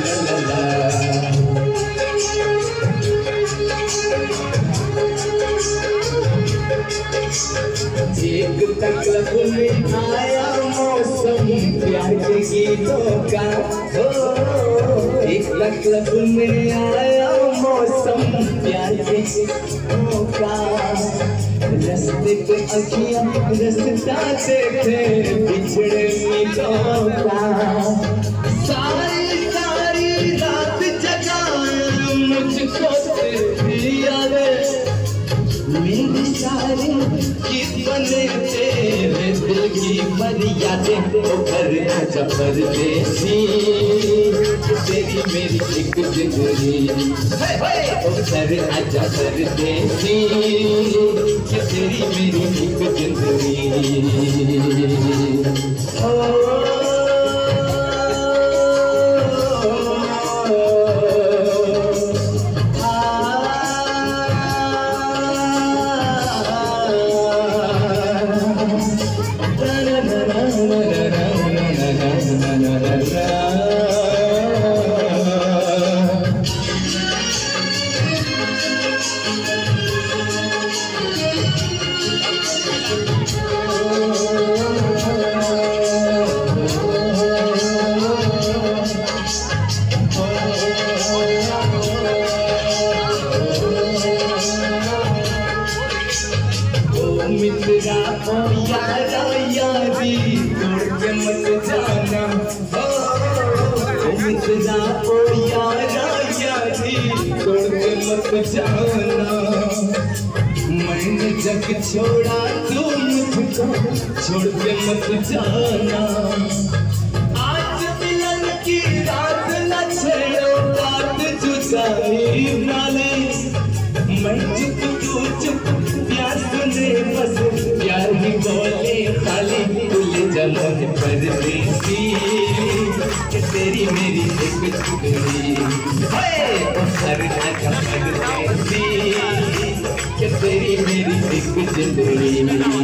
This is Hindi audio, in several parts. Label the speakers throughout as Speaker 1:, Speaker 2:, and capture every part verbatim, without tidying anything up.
Speaker 1: एक तकलब में आया मौसम प्यार के गीतों का, हो एक तकलब में आया मौसम प्यार के गीतों का। रस्ते पे अखियाँ रस्ता देखे बिछड़े मीलों का। सारी सारी रात जगाया मुझको तेरी यादें, मेरी सारी गीत बने तेरे दिल की फरियादें। ओ घर आजा परदेसी तेरी मेरी एक जिंदगी, ओ घर आजा परदेसी तेरी मेरी एक जिंदगी। मित्रा ओ यारा यारी तोड़ के मत जाना, ओ मित्रा ओ यारा यारी तोड़ के मत जाना। मैंने जग छोड़ा तू मुझको छोड़ के मत जाना। आज मिलन की रात न छेड़ो बात जुदाई वाली, मैं चुप तू चुप प्यार सुने बस प्यार ही बोले खाली। तुले जमन परदेसी कि तेरी मेरी एक टुकड़ी, हर आजा परदेसी कि तेरी मेरी एक जिंदगी।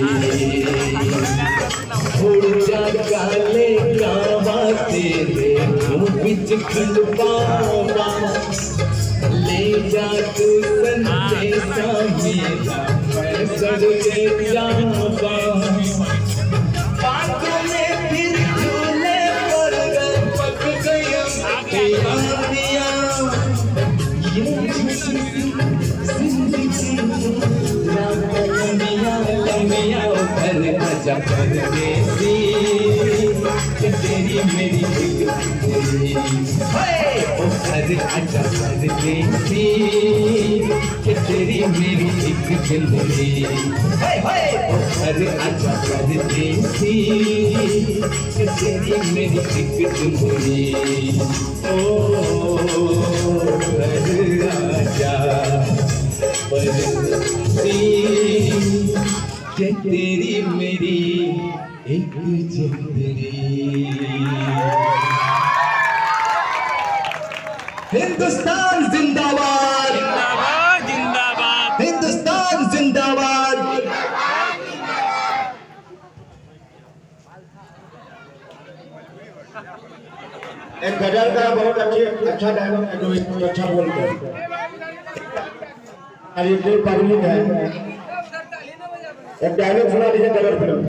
Speaker 1: उड़ जा काले कावा तेरे बिच खंड पावा, ले जा तू संदेशा मेरा मैं सड़के जाऊंगा। बातों में फिर झूले पड़ गए पक गया दिया, ये जिंदगी लंबिया लंबिया। घर आजा परदेसी तेरी मेरी एक जिंदगी, ओ घर आजा परदेसी कि तेरी मेरी एक जिंदगी, ओ घर आजा परदेसी कि तेरी मेरी एक जिंदगी। ओ घर आजा परदेसी कि तेरी मेरी एक जिंदगी। हिंदुस्तान जिंदाबाद,
Speaker 2: जिंदाबाद जिंदाबाद,
Speaker 1: हिंदुस्तान जिंदाबाद।
Speaker 3: एक गजल का बहुत अच्छे अच्छा डायलॉग है जो एक अच्छा बोलते हैं। अरे ये पागल है, एक डायलॉग सुना दीजिए गजल फिल्म।